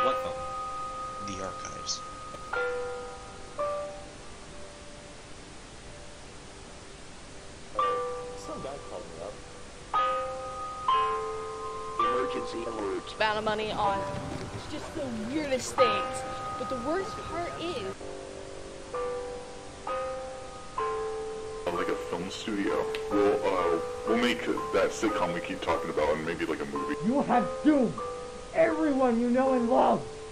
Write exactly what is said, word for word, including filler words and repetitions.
What phone? The archives. Some guy called me up. Emergency alert. Amount of money on just the weirdest things. But the worst part is, like a film studio. We'll uh, we'll make that sitcom we keep talking about, and maybe like a movie. You have doomed everyone you know and love